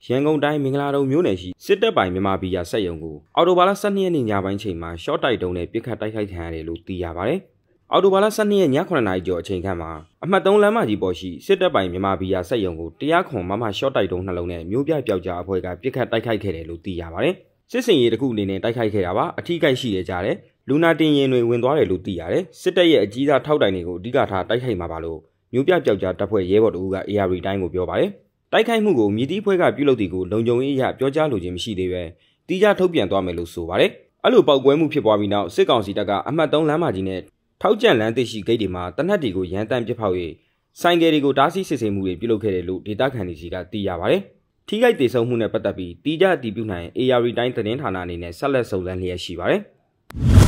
ရန်ကုန်တိုင်းမင်္ဂလာတုံမြို့နယ်ရှိစစ်တပ်ပိုင်မြန်မာပြည်စက်ရုံကိုအော်တိုဘာလ12ရက်နေ့ညပိုင်းချိန်မှာရှော့တိုက်တုံးနဲ့ပစ်ခတ်တိုက်ခိုက်ခံရတယ်လို့သိရပါတယ်။အော်တိုဘာလ12ရက်ည9နာရီကျော်အချိန်ခန့်မှာအမှတ်3လမ်းမကြီးပေါ်ရှိစစ်တပ်ပိုင်မြန်မာပြည်စက်ရုံကိုတရားခွန်မမရှော့တိုက်တုံးနှလုံးနဲ့မျိုးပြပျောက်ကြားအဖွဲ့ကပစ်ခတ်တိုက်ခိုက်ခဲ့တယ်လို့သိရပါတယ်။စစ်စင်ရေးတစ်ခုအနေနဲ့တိုက်ခိုက်ခဲ့တာပါအထီးကိုက်ရှိရကြတယ်လူနာတင်ရင်တွေဝင်သွားတယ်လို့သိရတယ်စစ်တပ်ရဲ့အကြီးစားထောက်တိုင်တွေကိုအဓိကထားတိုက်ခိုက်မှာပါလို့မျိုးပြပျောက်ကြားတပ်ဖွဲ့ရဲဘော်တို့က AR တိုင်းကိုပြောပါတယ်တိုက်ခိုက်မှုကိုမြစ်တီးဖွဲ့ကပြုလုပ်တဲ့ကိုလုံခြုံရေးအရပြောကြားလိုခြင်းမရှိသေးပဲတီးခြားထုတ်ပြန်သွားမယ်လို့ဆိုပါတယ်အဲ့လိုပောက်ကွဲမှုဖြစ်ပွားပြီးနောက်စစ်ကောင်စီတပ်ကအမှတ်3လမ်းမကြီးနဲ့ထောက်ကျန်လမ်းသိရှိဂိတ်တွေမှာတနက်တွေကိုရန်တမ်းပစ်ဖောက်၍ဆိုင်ကယ်တွေကိုတားဆီးစစ်ဆေးမှုတွေပြုလုပ်ခဲ့တယ်လို့ဒေသခံတွေစီကသိရပါတယ်ထိခိုက်ဒေဆုံးမှုနဲ့ပတ်သက်ပြီးတီးခြားအတည်ပြုနိုင် AR တိုင်းသတင်းဌာနအနေနဲ့ဆက်လက်စုံစမ်းလျက်ရှိပါတယ်